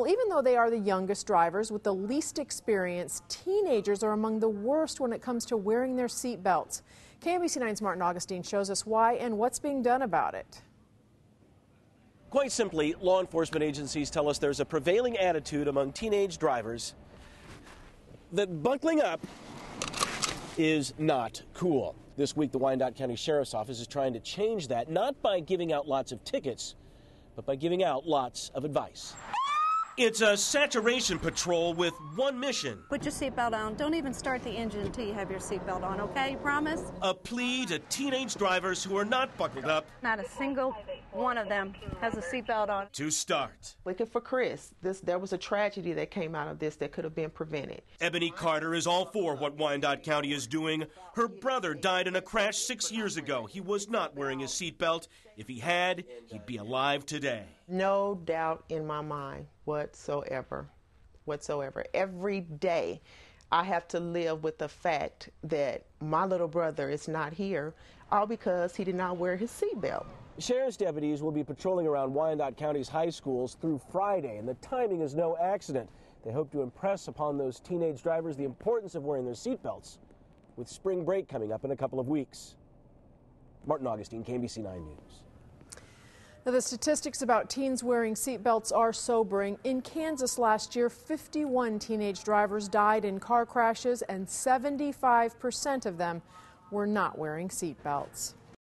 Well, even though they are the youngest drivers with the least experience, teenagers are among the worst when it comes to wearing their seat belts. KMBC 9's Martin Augustine shows us why and what's being done about it. Quite simply, law enforcement agencies tell us there's a prevailing attitude among teenage drivers that buckling up is not cool. This week, the Wyandotte County Sheriff's Office is trying to change that, not by giving out lots of tickets, but by giving out lots of advice. It's a saturation patrol with one mission. Put your seatbelt on. Don't even start the engine until you have your seatbelt on, okay? Promise? A plea to teenage drivers who are not buckled up. Not a single one of them has a seatbelt on. To start. Looking for Chris. There was a tragedy that came out of this that could have been prevented. Ebony Carter is all for what Wyandotte County is doing. Her brother died in a crash 6 years ago. He was not wearing his seatbelt. If he had, he'd be alive today. No doubt in my mind whatsoever. Every day I have to live with the fact that my little brother is not here, all because he did not wear his seatbelt. Sheriff's deputies will be patrolling around Wyandotte County's high schools through Friday, and the timing is no accident. They hope to impress upon those teenage drivers the importance of wearing their seatbelts, with spring break coming up in a couple of weeks. Martin Augustine, KMBC 9 News. Now, the statistics about teens wearing seatbelts are sobering. In Kansas last year, 51 teenage drivers died in car crashes, and 75% of them were not wearing seatbelts.